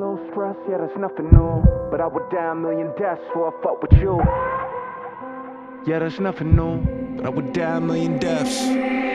no stress, yeah, that's nothing new. But I would die a million deaths before I fuck with you. Yeah, that's nothing new, but I would die a million deaths.